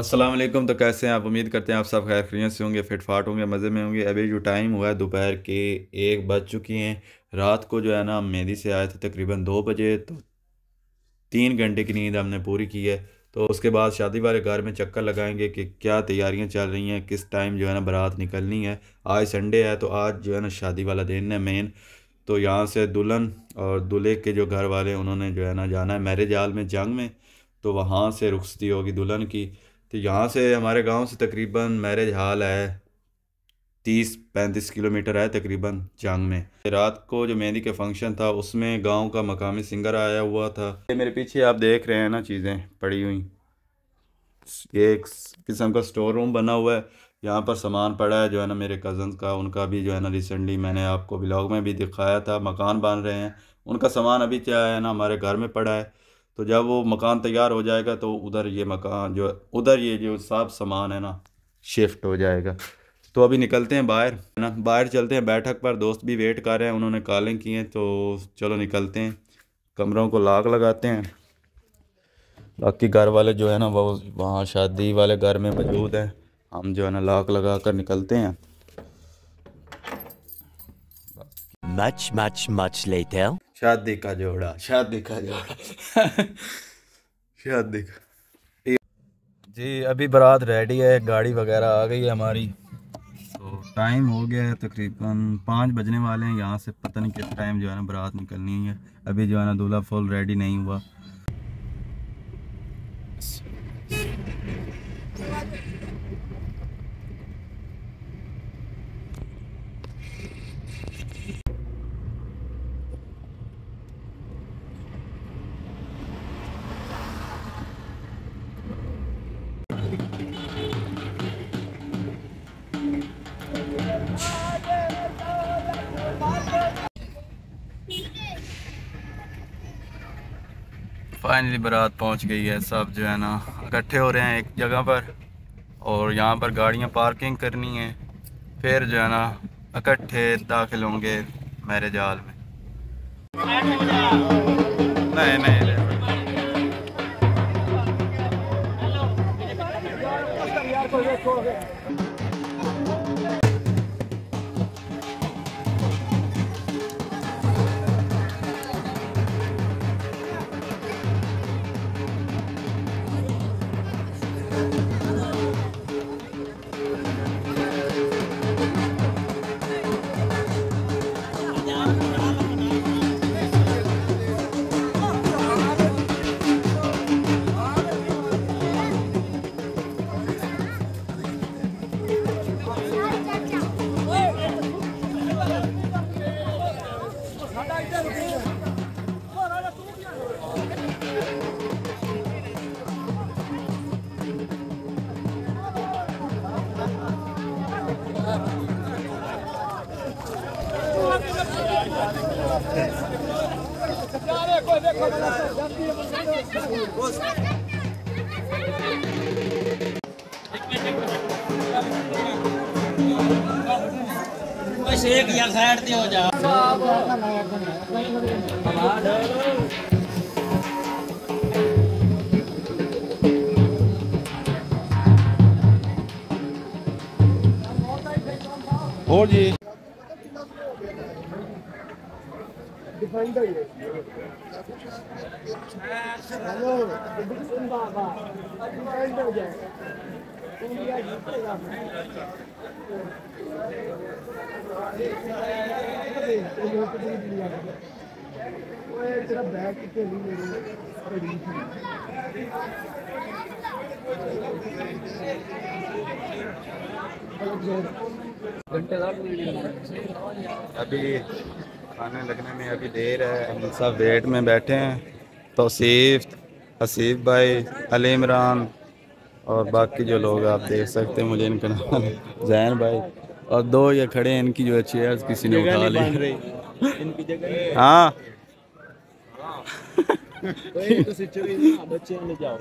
अस्सलाम वालेकुम। तो कैसे हैं आप? उम्मीद करते हैं आप सब खैर खैरियत से होंगे, फिट फाट होंगे, मज़े में होंगे। अभी जो टाइम हुआ है दोपहर के 1 बज चुकी हैं। रात को जो है ना हम मेहंदी से आए थे तकरीबन 2 बजे, तो 3 घंटे की नींद हमने पूरी की है। तो उसके बाद शादी वाले घर में चक्कर लगाएंगे कि क्या तैयारियां चल रही हैं, किस टाइम जो है ना बारात निकलनी है। आज संडे है तो आज जो है ना शादी वाला दिन है मेन। तो यहाँ से दुल्हन और दूल्हे के जो घर वाले उन्होंने जो है ना जाना है मैरिज हॉल में जंग में। तो वहाँ से रुखसती होगी दुल्हन की। तो यहाँ से हमारे गांव से तकरीबन मैरिज हॉल है 30-35 किलोमीटर है तकरीबन जंग में। रात को जो मेहंदी का फंक्शन था उसमें गांव का मकामी सिंगर आया हुआ था। ये मेरे पीछे आप देख रहे हैं ना चीज़ें पड़ी हुई, ये एक किस्म का स्टोर रूम बना हुआ है। यहाँ पर सामान पड़ा है जो है ना मेरे कज़न्स का, उनका भी जो है ना रिसेंटली मैंने आपको व्लॉग में भी दिखाया था, मकान बन रहे हैं। उनका सामान अभी क्या है ना हमारे घर में पड़ा है। तो जब वो मकान तैयार हो जाएगा तो उधर ये मकान जो उधर ये जो सब सामान है ना शिफ्ट हो जाएगा। तो अभी निकलते हैं बाहर है ना, बाहर चलते हैं बैठक पर। दोस्त भी वेट कर रहे हैं, उन्होंने कॉलिंग की है। तो चलो निकलते हैं, कमरों को लॉक लगाते हैं। बाकी घर वाले जो है ना वो वहाँ शादी वाले घर में मौजूद हैं। हम जो है ना लॉक लगा कर निकलते हैं। Much later. शादी का जोड़ा, शादी का जोड़ा शादी का जी। अभी बारात रेडी है, गाड़ी वगैरह आ गई है हमारी। तो टाइम हो गया है तकरीबन 5 बजने वाले हैं। यहाँ से पता नहीं किस टाइम जो है ना बारात निकलनी है। अभी जो है ना दूल्हा फुल रेडी नहीं हुआ। फाइनली बारात पहुंच गई है। सब जो है ना इकट्ठे हो रहे हैं एक जगह पर, और यहाँ पर गाड़ियाँ पार्किंग करनी है। फिर जो है ना इकट्ठे दाखिल होंगे मैरिज हॉल में। नहीं नहीं एक यार साइड पे हो जा। और जी अभी खाने लगने में अभी देर है, हम सब वेट में बैठे हैं। तौसीफ, हसीफ भाई, अली इमरान और बाकी जो लोग आप देख सकते हैं, मुझे इनका नाम जैन भाई। और दो ये खड़े हैं, इनकी जो चेयर्स किसी ने उठा ली। इनकी जगह हाँ बच्चे ले जाओ।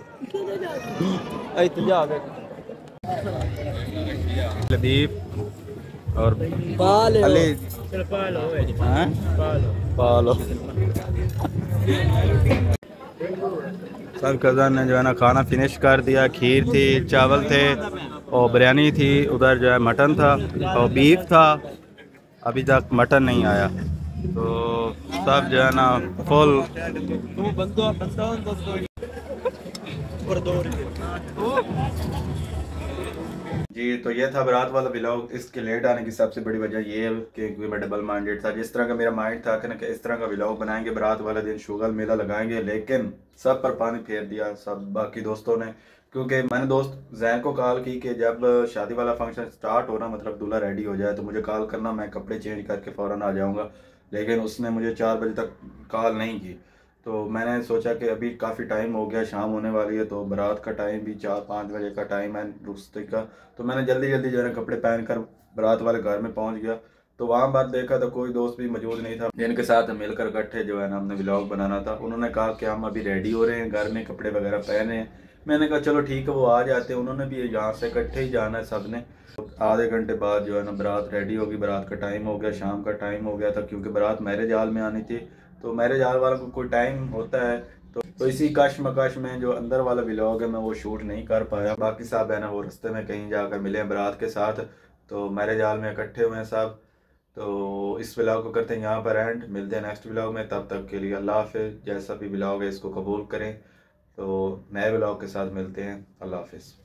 लदीप और पालो अली पालो हाँ? पालो पालो। सब कज़न ने जो है ना खाना फिनिश कर दिया। खीर थी, चावल थे और बिरयानी थी। उधर जो है मटन था और बीफ था। अभी तक मटन नहीं आया। तो सब जो है ना फुल। जी, तो ये था बारात वाला व्लॉग। इसके लेट आने की सबसे बड़ी वजह ये है कि मैं डबल माइंडेड था। जिस तरह का मेरा माइंड था कि इस तरह का व्लॉग बनाएंगे, बारात वाले दिन शुगर मेला लगाएंगे, लेकिन सब पर पानी फेर दिया सब बाकी दोस्तों ने। क्योंकि मैंने दोस्त जैन को कॉल की कि जब शादी वाला फंक्शन स्टार्ट हो ना, मतलब दूल्हा रेडी हो जाए तो मुझे कॉल करना, मैं कपड़े चेंज करके फ़ौरन आ जाऊँगा। लेकिन उसने मुझे 4 बजे तक कॉल नहीं की। तो मैंने सोचा कि अभी काफ़ी टाइम हो गया, शाम होने वाली है, तो बारात का टाइम भी 4-5 बजे का टाइम है रुस्ते का। तो मैंने जल्दी जल्दी जो है कपड़े पहन कर बारात वाले घर में पहुंच गया। तो वहाँ बात देखा तो कोई दोस्त भी मौजूद नहीं था जिनके साथ मिलकर इकट्ठे जो है ना हमने व्लॉग बनाना था। उन्होंने कहा कि हम अभी रेडी हो रहे हैं, घर में कपड़े वगैरह पहने हैं। मैंने कहा चलो ठीक है, वो आ जाते हैं। उन्होंने भी यहाँ से इकट्ठे ही जाना है सब ने। आधे घंटे बाद जो है ना बारात रेडी होगी। बारात का टाइम हो गया, शाम का टाइम हो गया था, क्योंकि बारात मैरिज हॉल में आनी थी। तो मैरिज हॉल वालों को कोई टाइम होता है। तो इसी कश्मकश में जो अंदर वाला व्लॉग है मैं वो शूट नहीं कर पाया। बाकी साहब है ना वो रास्ते में कहीं जाकर मिले हैं बारात के साथ। तो मैरिज हॉल में इकट्ठे हुए हैं सब। तो इस व्लॉग को करते हैं यहाँ पर एंड। मिलते हैं नेक्स्ट व्लॉग में, तब तक के लिए अल्लाह हाफिज़। जैसा भी व्लॉग है इसको कबूल करें। तो नए व्लॉग के साथ मिलते हैं। अल्लाह हाफिज़।